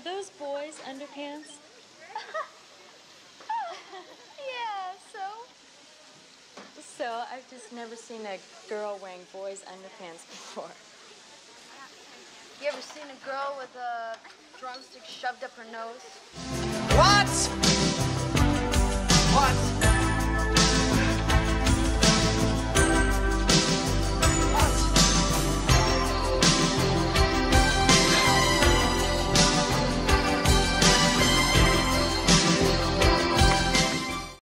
those boys' underpants? Yeah, so? So, I've just never seen a girl wearing boys' underpants before. You ever seen a girl with a drumstick shoved up her nose? What?